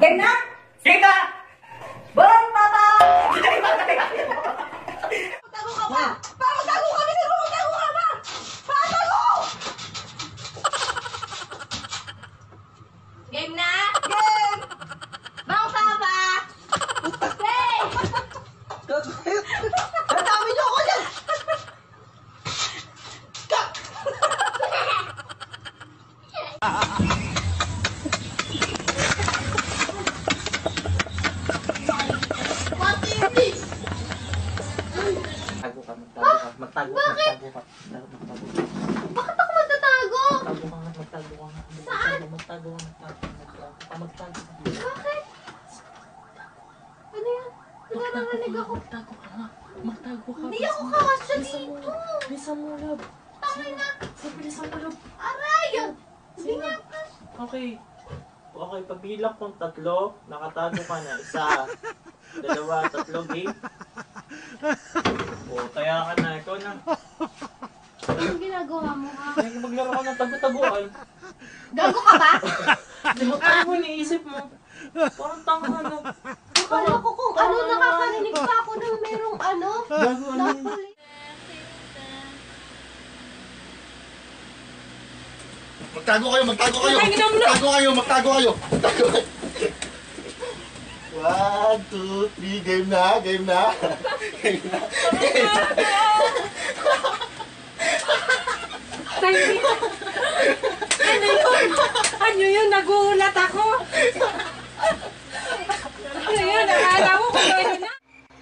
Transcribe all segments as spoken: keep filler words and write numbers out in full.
Game na? Sika! Bon, papa! Magtago ka pa! Pa, magtago ka! Bilis mo, magtago ka pa! Pa, tago! Game na? Game! Bang papa! Play! Natami niyo ako dyan! Magtago ka, magtago ka, magtago ka, magtago ka, magtago ka. Bakit ako magtatago? Magtago ka nga, magtago ka nga. Saan? Magtago ka, magtago ka, magtago ka. Bakit? Ano yan? Nagkakarinig ako. Magtago ka nga, magtago ka. Hindi ako kakasya dito. Bilisan mo, love. Tangin na. Sige, bilisan mo, love. Aray! Hindi Sige. nga. Okay. Okay, pagbilang kong tatlo, nakatago ka na. Isa, dalawa, tatlo, game. O, taya ka na. Ikaw na. Anong ginagawa mo ha? Ay, maglaro ka ng tagu-taguan. Gago ka ba? Ano mo iniisip mo? Parang tanga na. Akala ko kung ano, nakakarinig pa ako ng merong ano. Gago ano yun? Napuli. Magtago kayo, magtago kayo! Magtago kayo, magtago kayo! Magtago kayo! One, two, three, game na, game na! Game na! Game na! Ano yun? Ano yun? Nagulat ako. Ano yun? Nakala mo kung ano na.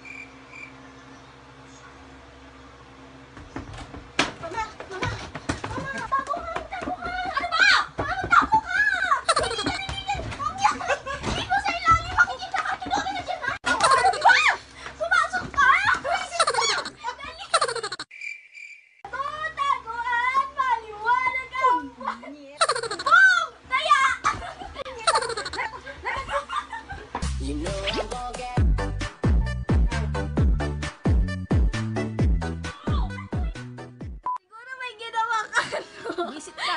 Mama! Mama! Mama! Tago ka! Tago ka! Ano ba? Mama, tago ka! Hindi ka naninig! Mamaya! Hindi mo sa ilalim! Makikita ka! Tuloy na dyan ha! Ano ba? Pumasok ka! Dali! Tagu-taguan maliwanag ang buwan! Boom! Taya! Siguro may ginawa ka, no? Visit ka.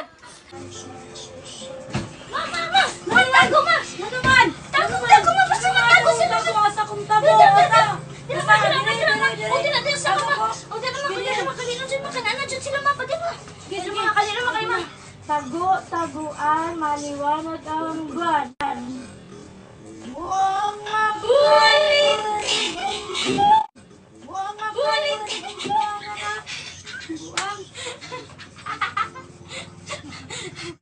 Ma, ma, ma! Magtago, ma! Ano naman? Tago, tago, ma! Basta magtago sila! Sa kong tabo! Dito pa sila, dito sila, ma! O, dito, dito sa ma! O, dito, ma! Dito, ma! Kanina dyan, ma! Kanana dyan sila, ma! Pati, ma! Dito, ma! Kanina, ma! Kanina, ma! Tagu-taguan maliwanag ang buwan. Buwang mabulit! Buwang mabulit! Buwang!